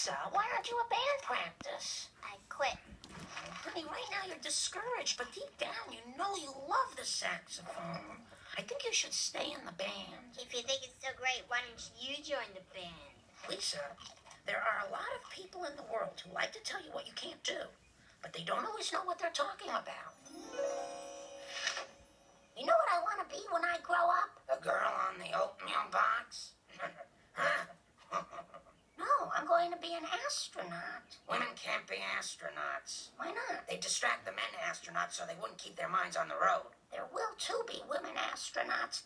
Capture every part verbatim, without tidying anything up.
Lisa, why aren't you at band practice? I quit. Honey, right now you're discouraged, but deep down you know you love the saxophone. I think you should stay in the band. If you think it's so great, why don't you join the band? Lisa, there are a lot of people in the world who like to tell you what you can't do, but they don't always know what they're talking about. You know what I want to be when I grow up? A girl on the oatmeal box? No, I'm going to be an astronaut. Women can't be astronauts. Why not? They distract the men astronauts so they wouldn't keep their minds on the road. There will, too, be women astronauts.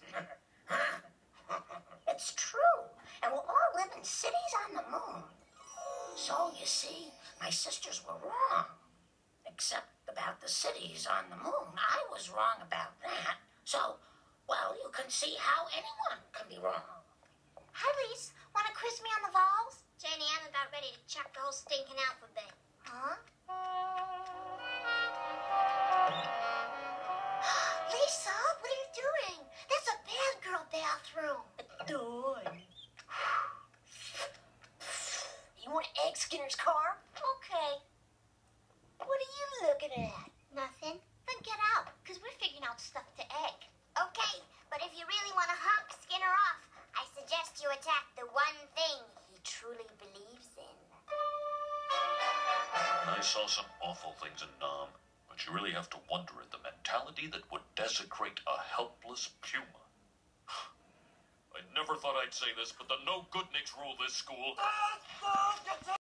It's true. And we'll all live in cities on the moon. So, you see, my sisters were wrong. Except about the cities on the moon. I was wrong about that. So, well, you can see how anyone can be wrong. Hi, Lise. Want to quiz me on the vowels? Jenny, I'm about ready to chuck the whole stinking alphabet. Huh? Lisa, what are you doing? That's a bad girl bathroom. Adore. You want to egg Skinner's car? Okay. What are you looking at? Nothing. Then get out, because we're figuring out stuff to egg. Okay, but if you really want to honk Skinner off, I suggest you attack the one thing he truly believes in. I saw some awful things in Nam, but you really have to wonder at the mentality that would desecrate a helpless puma. I never thought I'd say this, but the no-goodniks rule this school.